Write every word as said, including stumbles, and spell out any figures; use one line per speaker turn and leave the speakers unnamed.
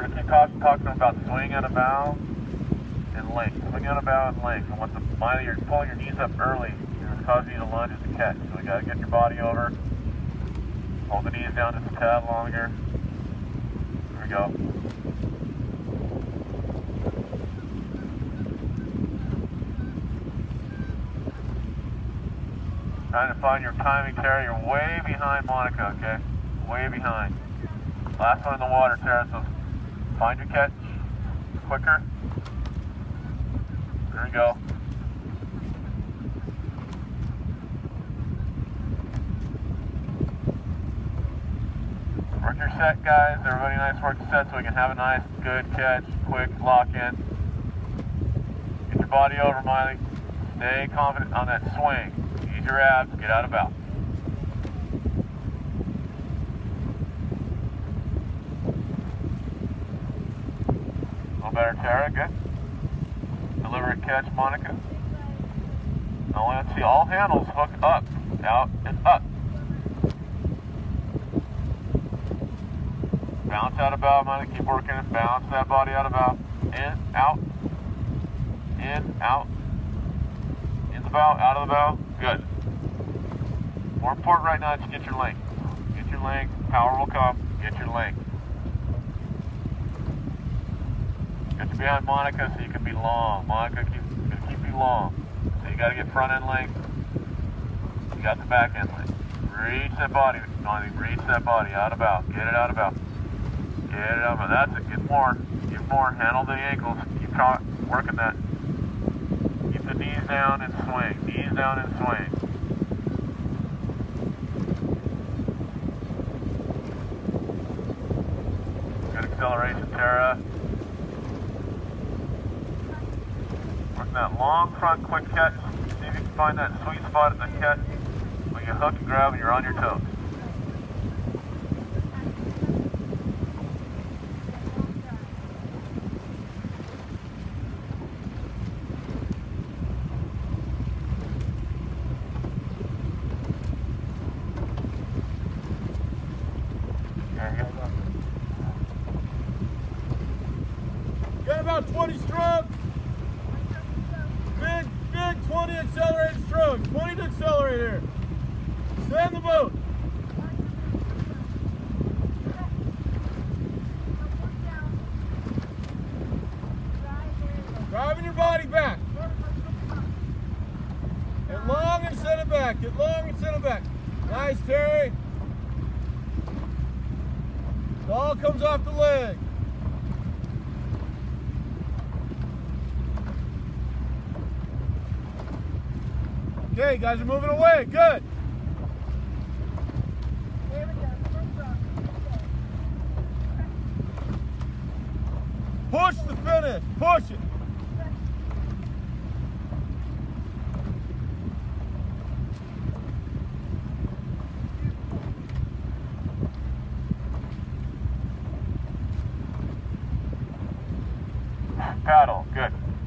we're going to keep talk, talking about swing out of bow and length. Swing out of bow and length. And once the mind you're pulling your knees up early, it's causing you to lunge as a catch. So we got to get your body over. Hold the knees down just a tad longer. There we go. Trying to find your timing, Tara. You're way behind Monica, okay? Way behind. Last one in the water, Tara, so find your catch quicker. There we go. Work your set, guys. Everybody nice work the set so we can have a nice, good catch, quick lock in. Get your body over, Miley. Stay confident on that swing. Use your abs, get out of bow. A little better, Tara, good. Deliberate catch, Monica. Now let's see all handles hook up, out, and up. Bounce out of bow, Monica, keep working it. Bounce that body out of bow. In, out, in, out. In the bow, out of the bow. Good. More important right now is to get your length. Get your length, power will come, get your length. Get you behind Monica so you can be long. Monica keep, gonna keep you long. So you gotta get front end length. You got the back end length. Reach that body, Monica, reach that body, out of bow. Get it out of bow. Get it out of bow, that's it, get more. Get more, handle the ankles, keep working that. Keep the knees down and swing, knees down and swing. Acceleration, Tara. Working that long front quick catch. See if you can find that sweet spot in the catch when you hook and grab and you're on your toes. There you go.
Got about twenty strokes. Big, big twenty accelerated strokes. twenty to accelerate here. Stay in the boat. Driving your body back. Get long and send it back. Get long and send it back. Nice, Terry. Ball comes off the leg. Okay, guys are moving away. Good. Push the finish. Push it.
Paddle. Good.